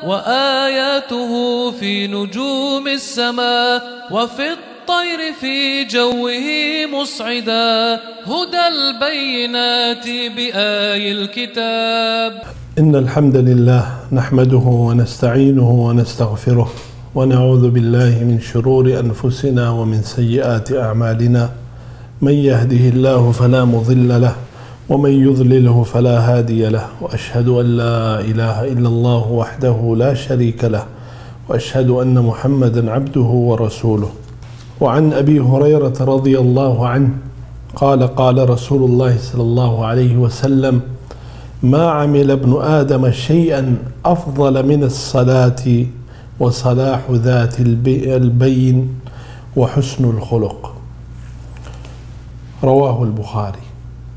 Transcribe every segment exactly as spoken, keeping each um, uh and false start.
وآياته في نجوم السماء وفي الطير في جوه مصعدا هدى البينات بآي الكتاب. إن الحمد لله نحمده ونستعينه ونستغفره ونعوذ بالله من شرور أنفسنا ومن سيئات أعمالنا من يهده الله فلا مضل له ومن يضلله فلا هادي له وأشهد أن لا إله إلا الله وحده لا شريك له وأشهد أن محمدا عبده ورسوله. وعن أبي هريرة رضي الله عنه قال قال رسول الله صلى الله عليه وسلم ما عمل ابن آدم شيئا أفضل من الصلاة وصلاح ذات البين وحسن الخلق. رواه البخاري.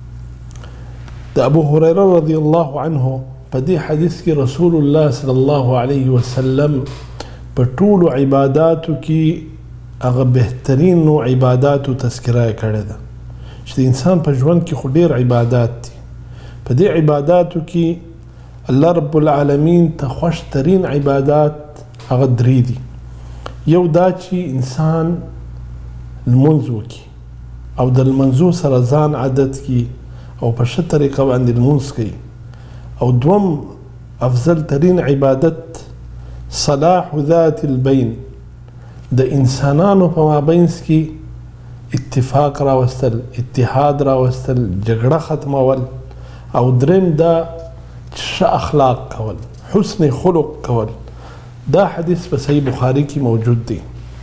دا ابو هريره رضی الله عنه په دې حدیث کې رسول الله صلی الله علیه وسلم په ټولو عباداتو کې هغه بهترین نوع عباداتو تذکره کړې ده چې د انسان په ژوند کې خو ډېر عبادات دي. په دې عباداتو کې الله رب العالمین ته خوښ ترین عبادات هغه درې دي. یو دا چې انسان لمونځ وکړي او د لمونځو سره ځان عادت کړي او په ښه طریقه باندې لمونځ کوي. او دوم افضل ترین عبادت صلاح ذات البین، د انسانانو په مابینځ کې اتفاق راوستل، اتحاد راوستل، جګړه ختمول. او دریم دا ښه اخلاق کول، حسن خلق کول. دا حدیث په صحیح بخاري کې موجود دی.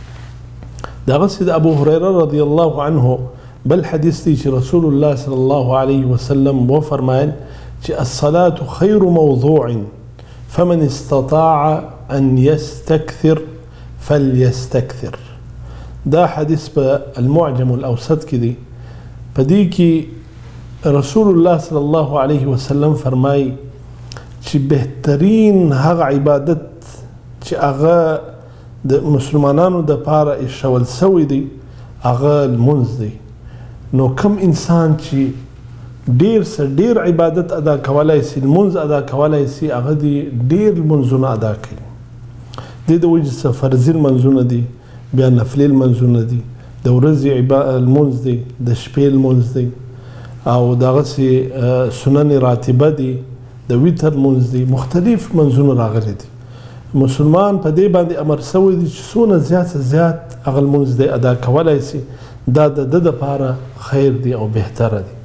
دغسې د ابو هريره رضی الله عنه بل حدیث دی چې رسول الله صلی الله علیه وسلم وفرمایل چې الصلاة خیر موضوع فمن استطاع ان يستكثر فليستكثر. دا حدیث په المعجم الاوسط کې دی. په دې کې رسول الله صلی الله علیه وسلم فرمایي چې بهترین هغه عبادت چې هغه د مسلمانانو دپاره ایښول سوی دی هغه لمونځ دی. نو کم انسان چې ډیر څه ډیر عبادت ادا کولای سي، لمونځ ادا کولای سي، هغه دې ډیر لمونځونه ادا کوي. دې د وجې څه فرضي لمونځونه دي، بیا نفلي لمونځونه دي، د ورځې لمونځ دی، د شپې لمونځ دی، او دغسې سنن راتبه دي، د ویتر لمونځ دی، مختلف لمونځونه راغلي دي. مسلمان په دې باندې امر سوی دی چې څونه زیات څه زیات هغه لمونځ دی ادا کولای سي. دا د ده دپاره خیر دی او بهتره دی.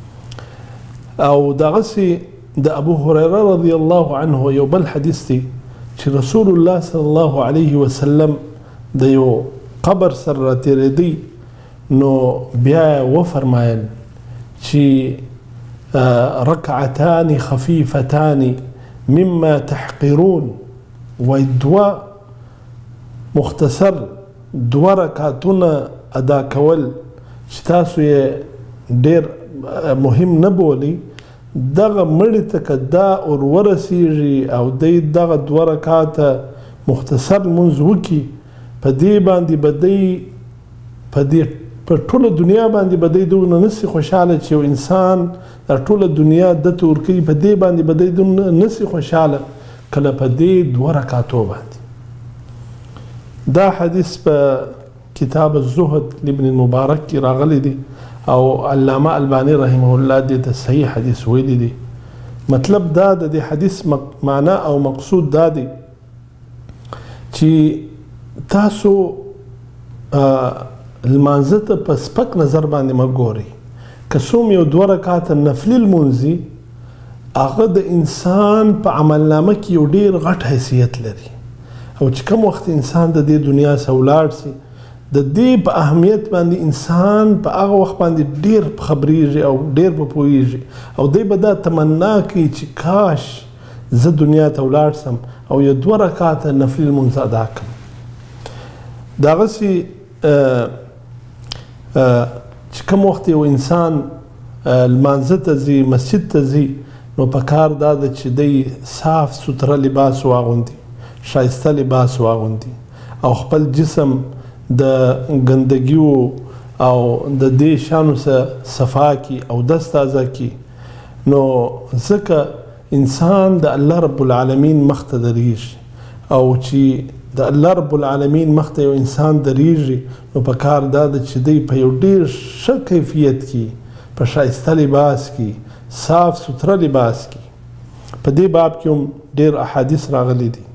او دغسې د ابو هريره رضی الله عنه یو بل حدیث دی چې رسول الله صلی الله علیه وسلم د یو قبر سره راتېرېدی، نو بیا یې وفرمایل چې رکعتان خفیفتان مما تحقرون، وایي دوه مختصر دوه رکعتونه ادا کول چې تاسو یې ډېر مهم نه بولئ، دغه مړي ته که دا ور ورسېږي او دی دغه دوه رکعته مختصر لمونځ وکړي، په دې باندې به دی په دې په ټوله دنیا باندې به دی دونه نسي خوشحاله چې یو انسان دا ټوله دنیا ده ته ورکوي، په دې باندې به دی دونه نسي خوشحاله کله په دې دوه رکعتو باندې. دا حدیث په کتاب الزهد لابن المبارک کې راغلی دی او علامه البانی رحمه الله دې ته صحیح حدیث ویلی دی. مطلب دا د دې حدیث معنا او مقصود دا دی چې تاسو لمانځه ته په سپک نظر باندې مه ګورئ. که څوم یو دوه رکعته نفلي لمونځي، هغه د انسان په عملنامه کې یو ډېر غټ حیثیت لري. او چې کوم وخت انسان د دې دنیا څخه ولاړ سي، د دې په اهمیت باندې انسان په هغه وخت باندې ډېر خبرېږي او ډېر به پوهېږي، او دی به دا تمنا کوي چې کاش زه دنیا ته ولاړ سم او یو دوه رکعته نفلي لمونځ ادا کړم. دغسې چې کوم وخت یو انسان لمانځه ته ځي، مسجد ته ځي، نو پکار دا ده چې دی صاف سوتره لباس واغوندي، ښایسته لباس واغوندي، او خپل جسم د ګندګیو او د دې شیانو څخه صفا کړي او دست تازه کړي. نو ځکه انسان د الله رب العالمین مخ ته درېږي او چې د الله رب العالمین مخ ته یو انسان درېږي نو په کار دا ده چې دی په یو ډېر ښه کیفیت کې په ښایسته لباس کې صاف سوتره لباس کې په دې باب کې هم ډېر احادیث راغلي دي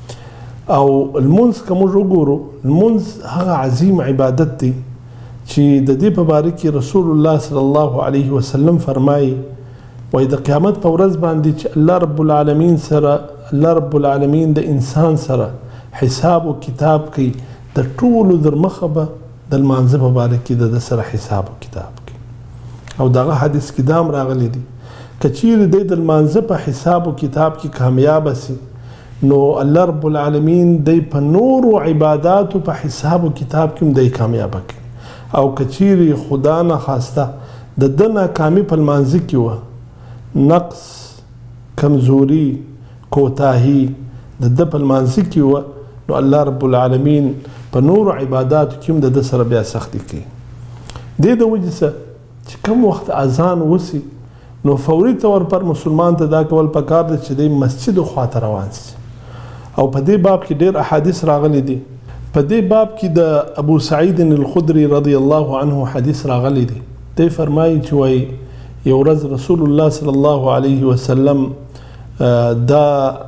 او لمونځ که موږ وګورو لمونځ هغه عظیم عبادت دی چې د دې په باره کې رسول الله صلی الله علیه وسلم فرمایي وایي د قیامت په ورځ باندې چې الله رب العالمین سره الله رب العالمین د انسان سره حساب و کتاب کوي د ټولو در مخه به د لمانځه په باره کې د ده سره حساب و کتاب کوي او دغه حدیث کې دا هم راغلی دی که چیرې دی د لمانځه په حساب و کتاب کې کامیابه سي نو الله رب العالمین دی په نورو عباداتو په حساب و کتاب کې هم دی کامیابه کوي او که چیرې خدا نخواسته د ده ناکامي په لمانځه کې وه نقص کمزوري کوتاهي د ده په لمانځه کې وه نو الله رب العالمین په نورو عباداتو کې هم د ده سره بیا سختي کوي دې د وجې څه چې کوم وخت اذان وسي نو فوري طور پر مسلمان ته دا کول پکار دی چې دی مسجد خواته روان سي او په دې باب کې ډېر احادیث راغلي دي په دې باب کې د ابو سعید الخدري رضی الله عنه حدیث راغلی دی دی فرمایي چې وایي یو ورځ رسول الله صلی الله علیه وسلم دا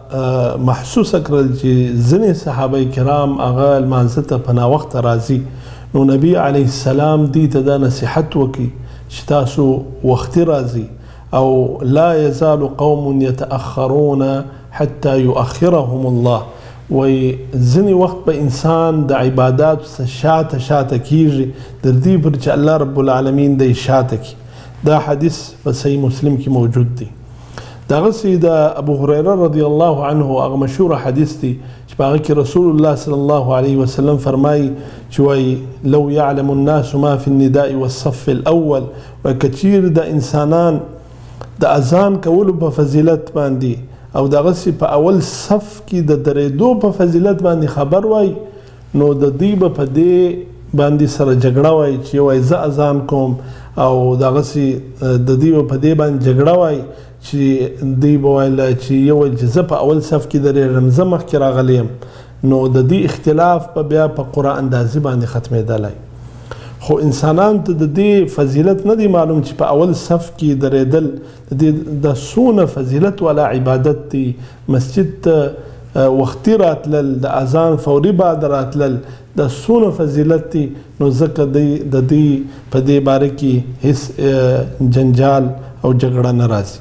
محسوسه کړل چې ځینې صحابه کرام هغه لمانځه ته په ناوخته راځي نو نبی علیه السلام دې ته دا نصیحت وکړي چې تاسو وختي راځي او لا یزال قوم یتأخرون حتی یؤخرهم الله وی ځینې وخت به انسان د عباداتو څخه شاته شاته کیږي تر دې پورې چې الله رب العالمین دی شاته کړي دا حدیث په صحیح مسلم کې موجود دی دغسې د ابو هریره رضی الله عنه هغه مشهوره حدیث دی چې په هغه کې رسول الله صلی الله علیه وسلم فرمایي چې وایي لو یعلم الناس ما فی النداء والصف الاول وایي که چیرې د انسانان د اذان کولو په فضیلت باندې او دغسې په اول صف کې د درېدو په فضیلت باندې خبر وای نو د دوی به په دې باندې سره جګړه وای چې وایي زه اذان کوم او دغسې د دوی به په دې باندې جګړه وای چې دوی به ویل چې یو ویل چې زه په اول صف کې درېږم زه مخکې راغلی یم نو د دې اختلاف به بیا په قرآن اندازي باندې ختمېدلی خو انسانانو ته د دې فضیلت نه دی معلوم چې په اول صف کې درېدل د دې د څونه فضیلت والا عبادت دی مسجد ته وختي راتلل د اذان فوري بعد راتلل د څونه فضیلت دی نو ځکه دی د دې په دې باره کې هیڅ جنجال او جګړه نه راځي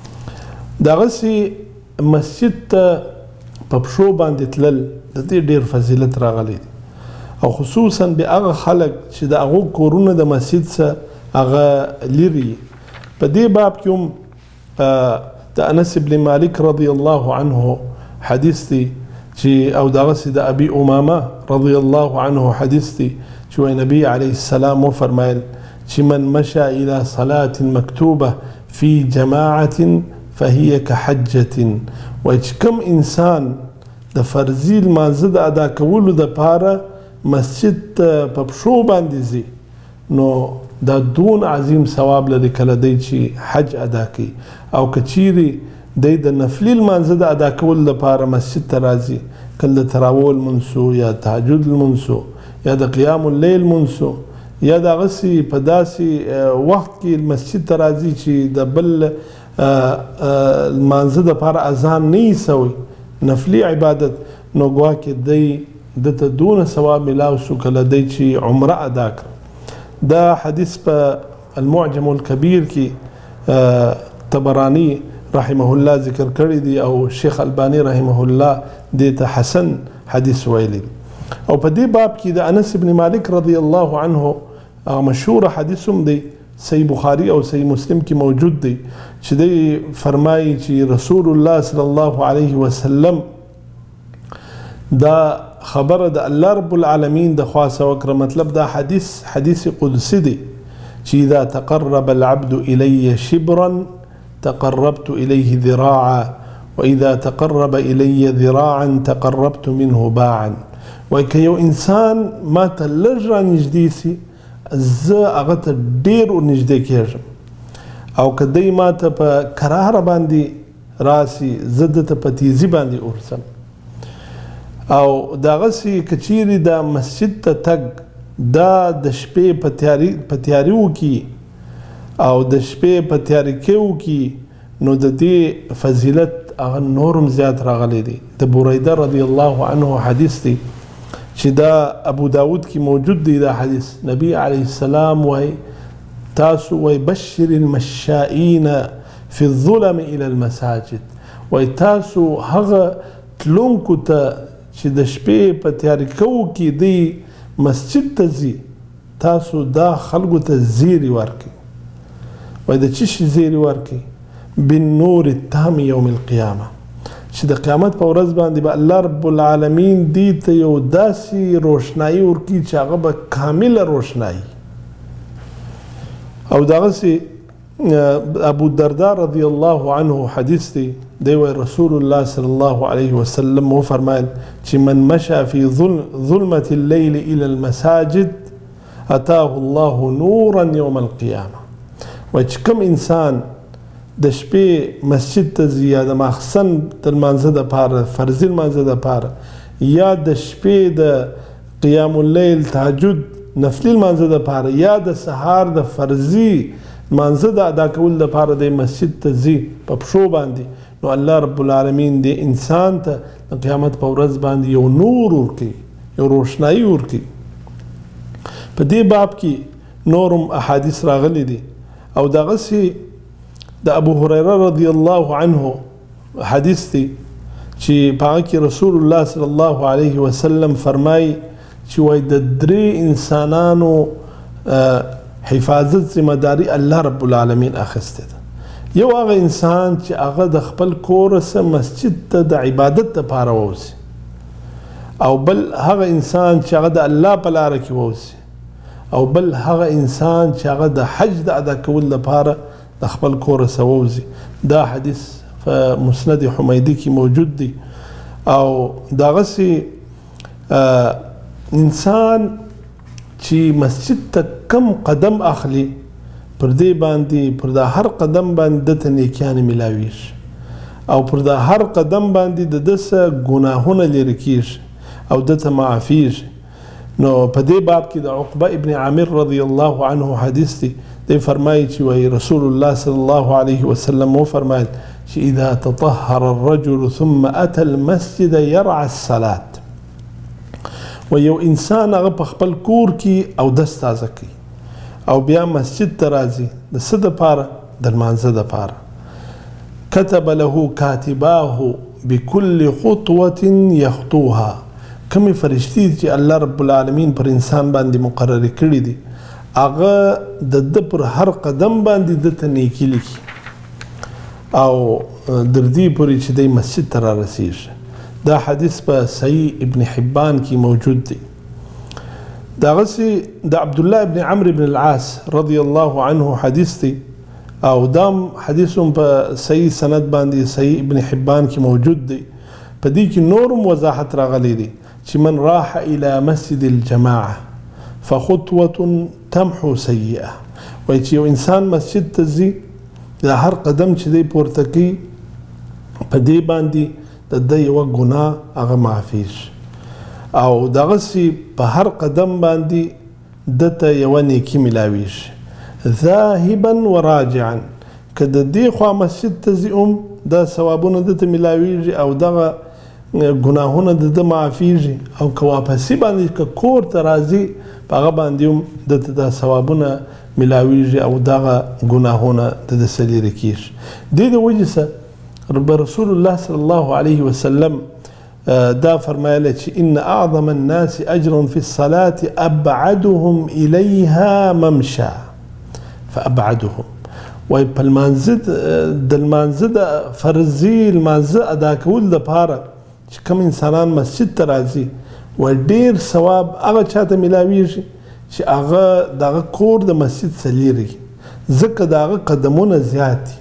دغسې مسجد ته په پښو باندې تلل د دې ډېر فضیلت راغلی دی او خصوصا بیا هغه خلک چې د هغو کورونه د مسجد څخه هغه لري په دې باب کې هم د انس بن مالک رضی الله عنه حدیث دی چې او دغسې د ابي امامه رضی الله عنه حدیث دی چې وایي نبي علیه السلام وفرمایل چې من مشى الى صلاة مکتوبه فی جماعة فهي كحجة وایي چې کوم انسان د فرضي لمانځه د ادا کولو دپاره مسجد ته په پښو باندې ځي نو دا دون عظیم ثواب لري کله دی چې حج ادا کوي او که چیرې دی د نفلي لمانځه د ادا کولو لپاره مسجد ته راځي کله د تراویح لمونځ یا تهجد لمونځ یا د قیام اللیل لمونځ یا دغسې په داسې وخت کې مسجد ته راځي چې د بل لمانځه دپاره اذان نه وي سوی نفلي عبادت نو ګواکې دی دته دونه ثواب میلاو شو کله دی چې عمره ادا کړه دا حدیث په المعجم الکبیر کې طبرانی رحمه الله ذکر کړی دی او شیخ البانی رحمه الله دې ته حسن حدیث ویلی او په دې باب کې د انس بن مالک رضی الله عنه مشهور حدیث هم دی صحیح بخاری او صحیح مسلم کې موجود دی چې دی فرمایي چې رسول الله صلی الله علیه وسلم دا خبره د الله رب العالمین د خاصه وکړه مطلب دا حدیث حدیث قدسی دی چې اذا تقرب العبد الی شبرا تقربت الیه ذراعا واذا تقرب الی ذراعا تقربت منه باعا وایي که یو انسان ما ته لږ را نږدې سي زه هغه ته ډېر ورنږدې کېږم او که دی ما ته په کراره باندې راسي زه ده ته په تیزي باندې ورسم او دغسې که چیرې دا مسجد ته تګ دا د شپې په تیاریو کې او د شپې په تیاریکیو کې نو د دې فضیلت هغه نورم زیات راغلی دی. د بریده رضی الله عنه حدیث دی چې دا ابو داود کې موجود دی. دا حدیث نبی علیه السلام وای تاسو وای بشر المشائین فی الظلم الى المساجد، وای تاسو هغه تلونکو ته چې د شپې په تیاریکو کې دی مسجد ته ځي تاسو دا خلکو ته زیری ورکړئ. وای د څه شي زیری ورکړئ؟ بالنور التام یوم القیامه، چې د قیامت په ورځ باندې به الله رب العالمین دې ته یو داسې روشنایي ورکړي چې هغه به کامله روشنایي. او دغسې ابو الدرداء رضی الله عنه حدیث دی، دی وی رسول الله صلی الله علیه وسلم وفرمایل چې من مشى فی ظلمة اللیل الی المساجد اتاه الله نورا یوم القیامه. وای چې کوم انسان د شپې مسجد ته ځي یا د ماخستن د لمانځه دپاره فرضي لمانځه دپاره یا د شپې د قیام اللیل تهجد نفلي لمانځه دپاره یا د سهار د فرضي لمانځه د ادا کولو دپاره دی مسجد ته ځي په پښو باندې، نو الله رب العالمین دې انسان ته د قیامت په ورځ باندې یو نور ورکوي، یو روشنایي ورکوي. په دې باب کې نورم احادیث راغلی دي. او دغسې د ابو هریره رضی الله عنه حدیث دی چې په هغه کې رسول الله صلی الله علیه وسلم فرمایي چې وای د درې انسانانو حفاظت ذمه داری الله رب العالمین اخیستی ده. یو هغه انسان چې هغه د خپل کور څخه مسجد ته د عبادت دپاره ووځي، او بل هغه انسان چې هغه د الله په لاره کې ووځي، او بل هغه انسان چې هغه د حج د ادا کولو لپاره د خپل کور څخه ووځي. دا حدیث په مسند حمیدي کې موجود دی. او دغسې انسان چې مسجد ته کم قدم اخلي پر دې باندې پر دا هر قدم باندې دته نیکیانې میلاویږي، او پر دا هر قدم باندې د ده څه ګناهونه لرې کیږي او دته معافیږي. نو په دې باب کې د عقبه ابن عامر رضی الله عنه حدیث دی، دی فرمایي چې وایي رسول الله صلی الله علیه وسلم وفرمایل چې اذا تطهر الرجل ثم اتى المسجد يرعى الصلاة، و یو انسان هغه په خپل کور کې اودس تازه کوي او بیا مسجد ته راځي د څه دپاره؟ د لمانځه دپاره. كتب له كاتباه بكل خطوة يخطوها، کومې فرشتې چې الله رب العالمین پر انسان باندې مقررې کړي دي هغه د ده پر هر قدم باندې دته نیکي لیکي او در دې پورې چې دی مسجد ته رارسیږي. دا حدیث په صحیح ابن حبان کې موجود دی. دغسې د عبدالله ابن عمرو بن العاص رضی الله عنه حدیث دی، او دام حدیث هم په صحیح سند باندې صحیح ابن حبان کې موجود دی. په دې کې نورم وضاحت راغلی دی چې من راح الى مسجد الجماعه فخطوة تمحو سیئه، وایي چې یو انسان مسجد ته ځي د هر قدم چې دی پورته کوي په دې باندې د ده یوه ګناه هغه معافیږي، او دغسې په هر قدم باندې دته یوه نیکي میلاویږي. ذاهبا و راجعا، که د دې خوا مسجد ته ځي هم دا ثوابونه دته میلاویږي او دغه ګناهونه د ده معافیږي، او که واپسي باندې که کور ته راځي په هغه باندې هم دته دا ثوابونه میلاویږي او دغه ګناهونه د ده څه لرې کیږي. دې د وجې څه رسول الله صلی الله علیه وسلم دا فرمایله چې ان اعظم الناس اجرا في الصلاة ابعدهم الیها ممشى فابعدهم. وای په لمانځه د لمانځه د فرضي لمانځه ادا کولو دپاره چې کوم انسانان مسجد ته راځي وای ډېر ثواب هغه چاته میلاویږي چې هغه دغه کور د مسجد څخه لرې ځکه د هغه قدمونه زیات دي.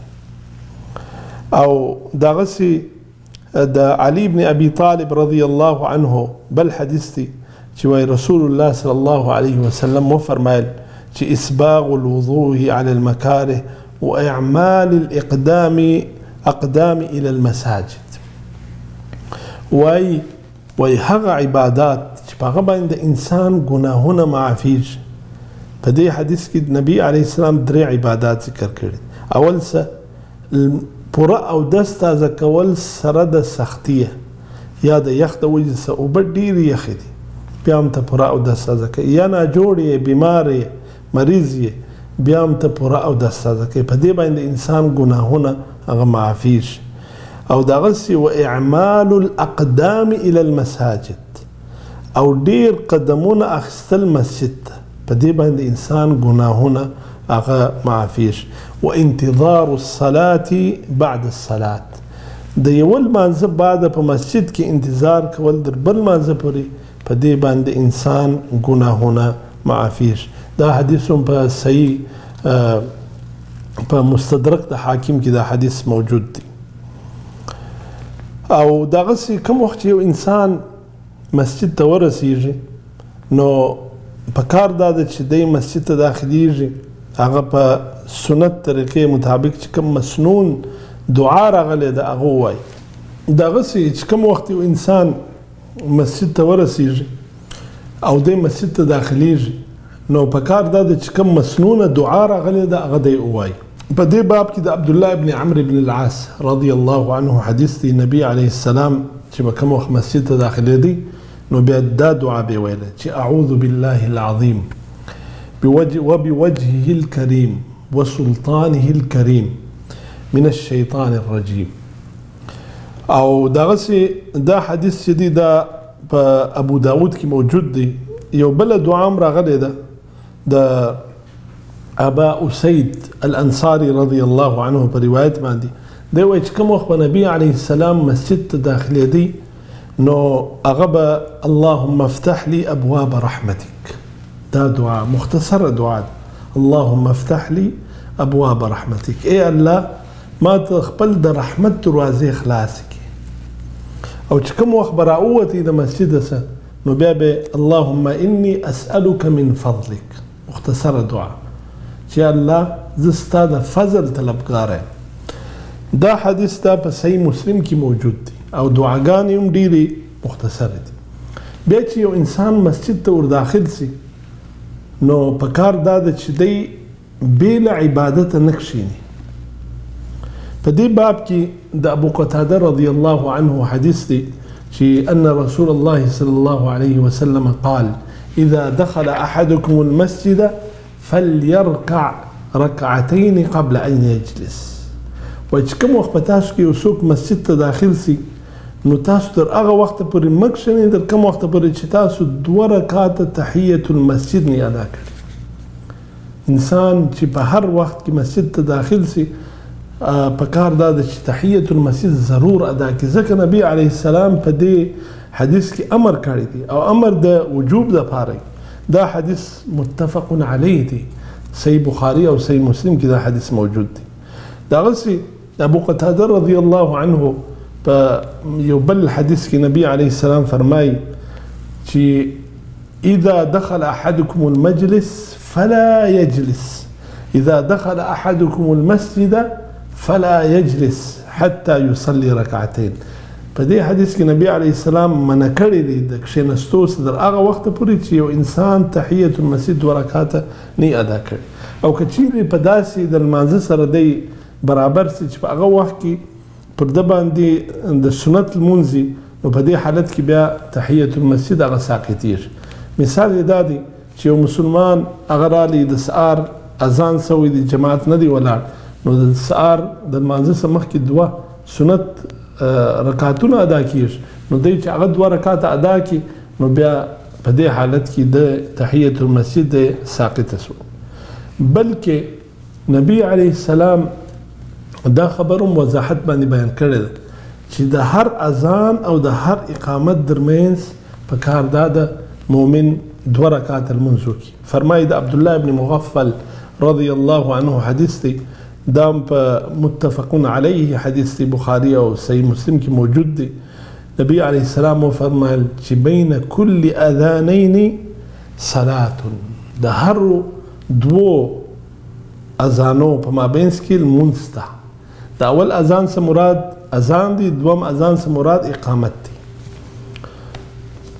او دغسې د علي بن ابي طالب رضی الله عنه بل حدیث دی چې وای رسول الله صلی الله علیه وسلم وفرمایل چې اسباغ الوضوء على المكاره واعمال الاقدام اقدام الى المساجد. وای وایي هغه عبادات چې په هغه باندې د انسان ګناهونه معافیږي. په دې حدیث کې نبی علیه السلام درې عبادات ذکر کړي. اول څه پوره اودس تازه کول سره د سختیه یا د یخ د وجې څخه اوبه ډېرې یخې دي بیا هم ته پوره اودس تازه کوي، یا ناجوړ یې بیمار یې مریض یې بیا هم ته پوره اودس تازه کوي. په دې باندې انسان ګناهونه هغه معافیږي. او دغسې و اعمال الاقدام الى المساجد، او ډیر قدمونه اخیستل مسجد ته، په دې باندې انسان ګناهونه هغه معافیږي. و انتظار الصلاة بعد الصلاة، د یو لمانځه بعد په مسجد کې انتظار کول در بل لمانځه پورې، په دې باندې انسان ګناهونه معافیږي. دا حدیث هم په صحیح په مستدرک د حاکم کې دا حدیث موجود دی. او دغسې کوم وخت چې یو انسان مسجد ته ورسیږي نو په کار دا ده چې دی مسجد ته داخلیږي، هغه په سنت طریقې مطابق چې کوم مسنون دعا راغلی ده هغه ووایي. دغسې چې کوم وخت یو انسان مسجد ته ورسیږي او دی مسجد ته داخلیږي نو په کار دا ده چې کوم مسنونه دعا راغلی ده هغه دی ووایي. په دې باب کې د عبدالله ابن عمرو بن العاص رضی الله عنه حدیث دی. نبی علیه السلام چې به کوم وخت مسجد ته داخلیدی نو بیا دا دعا به ویله چې اعوذ بالله العظیم وبوجهه الكريم وسلطانه الكريم من الشیطان الرجیم. او دغسې دا حدیث چې دی دا په ابو داود کې موجود دی. یو بله دعا هم راغلی ده د ابا اسید الانصاری رضی الله عنه په روایت باندې دی وایي چې کوم وخت به نبی علیه السلام مسجد ته داخلیدی نو هغه به اللهم افتح لي ابواب رحمتك. دا دعا مختصره دعا ده. اللهم افتح لي ابواب رحمتك، ای الله ما ته خپل د رحمت دروازې خلاص کړي. او چې کوم وخت به راووتی د مسجده څخه نو بیا به اللهم انی اسألک من فضلک، مختصره دعا چې الله زه ستا د فضل طلبګار یم. دا حدیث دا په صحیح مسلم کې موجود دی او دعاګانې هم ډېرې مختصره دي. بیا چې یو انسان مسجد ته ور داخل سي نو په کار دا ده چې دی بې له عبادته نه کښېني. په دې باب کې د ابو قتاده رضی الله عنه حدیث دی چې ان رسول الله صلی الله علیه وسلم قال اذا دخل احدكم المسجد فليركع ركعتين قبل ان يجلس. وایي چې کوم وخت په تاسو کې یو څوک مسجد ته داخل سي نو تاسو تر هغه وخته پورې مه کښېنئ تر کوم وخته پورې چې تاسو دوه رکعاته تحیة المسجد نه ادا کړي. انسان چې په هر وخت کې مسجد ته داخل سي په کار دا ده چې تحیة المسجد ضرور ادا کړي، ځکه نبی علیه السلام په دې حدیث کې امر کړی دی او امر د وجوب دپاره. دا حدیث متفق علیه دی، صحیح بخاری او صحیح مسلم کې دا حدیث موجود دی. دغسې ابو قتاده رضی الله عنه په یو بل حدیث کې نبی علیه السلام فرمایي چې اذا دخل احدكم المجلس فلا يجلس، اذا دخل احدكم المسجد فلا يجلس حتى يصلي ركعتين. په دې حدیث کې نبی علیه السلام منع کړی دی د کښېنستو تر هغه وخته پورې چې یو انسان تحیة المسجد دوه رکعاته نه ادا کړي. او که چیرې په داسې د لمانځه سره دی برابر سي چې په هغه وخت کې پر ده باندې د سنت لمونځ نو په دې حالت کې بیا تحیة المسجد هغه ساقطېږي. مثال یې دا دی چې یو مسلمان هغه رالی د سهار اذان سوی دی جماعت نه دی ولاړ نو د سهار د لمانځه څخه مخکې دوه سنت رکعتونه ادا کیږي نو دی چې هغه دوه رکعته ادا کړي نو بیا په دې حالت کې د تحیة المسجد ساقطه سو. بلکې نبی علیه السلام دا خبروم وضاحت باندې بیان کړی ده چې د هر اذان او د هر اقامت درمینځ په کار دا د مؤمن دوه رکعات لمونځ وکړي. فرمایي د عبدالله ابن مغفل رضی الله عنه حدیث دی، دا په متفقون علیه حدیث دی، بخاری او صحیح مسلم کې موجود دی. نبی علیه السلام وفرمایل چې بین کل اذانین صلاة، د هر دوو اذانو په مابینځ کې لمونځ ده. د اول اذان څخه مراد اذان دی، دوم اذان څخه مراد اقامت دی.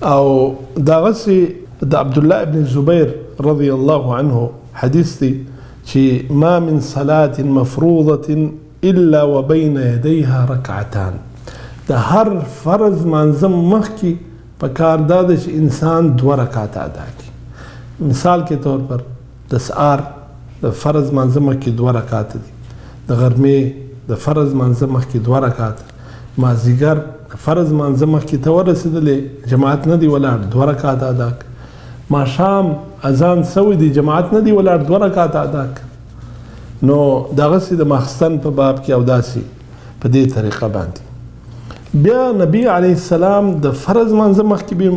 او داغسي د عبد الله ابن زبير رضي الله عنه حديث دي چې ما من صلاة مفروضة الا وبين يديها ركعتان. د هر فرض منظم مخکي پکار دا ده چې انسان دوه رکعات ادا کړي. مثال کے طور پر د سحر د فرض منظم مخکي دوه رکعات دي، د غرمې د فرض منظم مخکي دوه رکعات، مازدیګر فرض منظم مخکي ته ورسېدلې جماعت نه دی ولاړ دوه رکعات ادا کړه، ماښام اذان سوی دی جماعت نه دی ولاړ دوه رکعات ادا کړه. نو دغسې د ماخستن په باب کې او داسې په دې طریقه باندې بیا نبی علیه السلام د فرض منظم مخکې به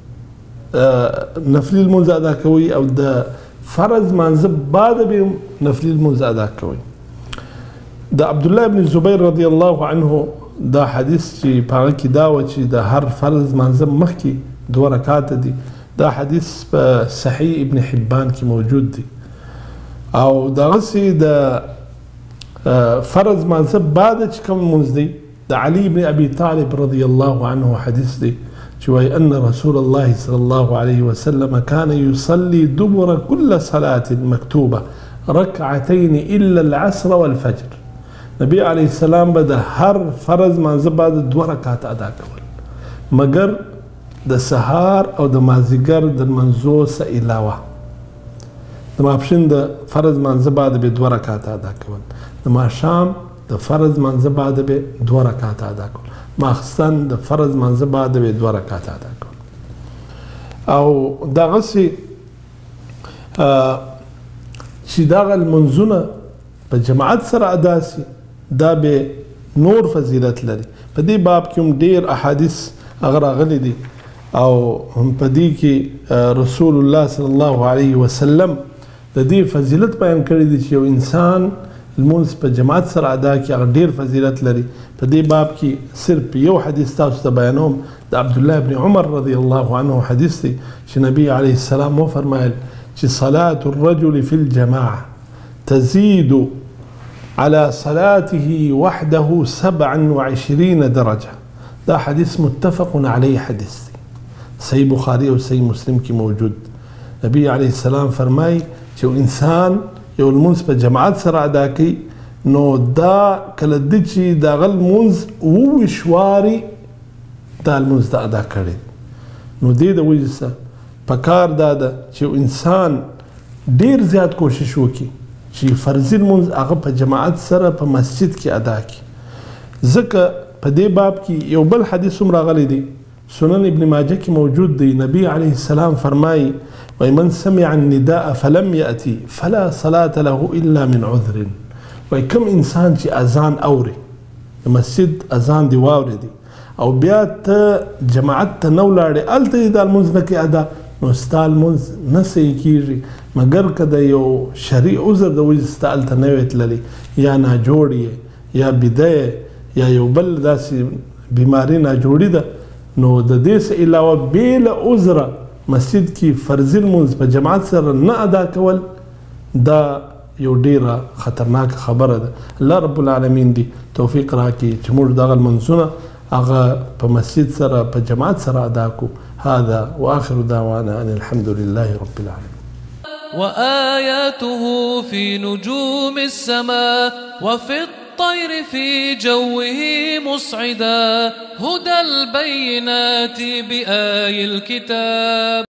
نفلي لمونځ ادا کوي او د فرض منظم بعد به نفلي لمونځ ادا کوي. د عبدالله ابن زبیر رضی الله عنه دا حدیث چې په هغه کې دا و چې د هر فرض منظم مخکې دوه رکعات دي، دا حدیث په صحیح ابن حبان کې موجود دی. او دغسې د فرض منظم بعد چې کوم لمونځ دی د علي ابن ابي طالب رضی الله عنه حدیث دی چې وایي ان رسول الله صلی الله علیه وسلم كان يصلي دبر كل صلاة مكتوبة ركعتين الا العصر والفجر. نبی علیه السلام به د هر فرض منظم بعد دوه رکعات ادا کول مګر د سهار او د مازدیګر د منځو څخه علاوه. د ماپښین د فرض منځه بعد به دوه رکعات ادا کول، د ماښام د فرض منځه بعد به دوه رکعات ادا کول، ماخستن د فرض منځه بعد به دوه رکعات ادا کول. او دغسې چې دغه لمونځونه په جماعت سره ادا سي دا به نور فضیلت لري. په دې باب کې هم ډېر احادیث هغه راغلي دي او په دې کې رسول الله صلی الله علیه وسلم د دې فضیلت بیان کړی دی چې یو انسان لمونځ په جماعت سره ادا کړي هغه ډېر فضیلت لري. په دې باب کې صرف یو حدیث تاسو ته بیانوم، د عبدالله ابن عمر رضی الله عنه حدیث دی چې نبی علیه السلام وفرمایل چې صلاة الرجل في الجماعة تزيد على صلاته وحده سبعا وعشرين درجة. دا حدیث متفق علیه حدیث دی، صحیح بخاری او صحیح مسلم کې موجود. نبی علیه السلام فرمای چې انسان یو لمونځ په جماعت سره ادا کوي نو دا کله د چې دغه لمونځ اوویشت وارې دا لمونځ د ادا کړی. نو دې د وجې څخه پکار دا ده چې انسان ډېر زیات کوشش وکړي چې فرضي لمونځ هغه په جماعت سره په مسجد کې ادا کړي. ځکه په دې باب کې یو بل حدیث هم راغلی دی، سنن ابن ماجه کې موجود دی. نبی علیه السلام فرمایي ومن سمع النداء فلم يأتي فلا صلاة له الا من عذر. وای کوم انسان چې اذان اوري د مسجد اذان دی واورېدي او بیا ته جماعت ته نه ولاړې هلته یې دا لمونځ نه کوي ادا، نو ستا لمونځ نه صحیح کېږي مګر که د یو شرعي عذر د وجې ستا هلته نه وې تللي، یا ناجوړ یې یا بیده یا یو بل داسې بیماري ناجوړي ده، نو د دې څه علاوه بې له عذره مسجد کې فرضي لمونځ په جماعت سره نه ادا کول دا یو ډیره خطرناک خبره ده. الله رب العالمین دی توفیق راکړي چې موږ دغه لمونځونه هغه په مسجد سره په جماعت سره ادا کړو. هذا واخر دعوانا ان الحمد لله رب العالمين. وآياته في نجوم السماء وفي الطير في جوه مصعدا هدى البينات بآي الكتاب.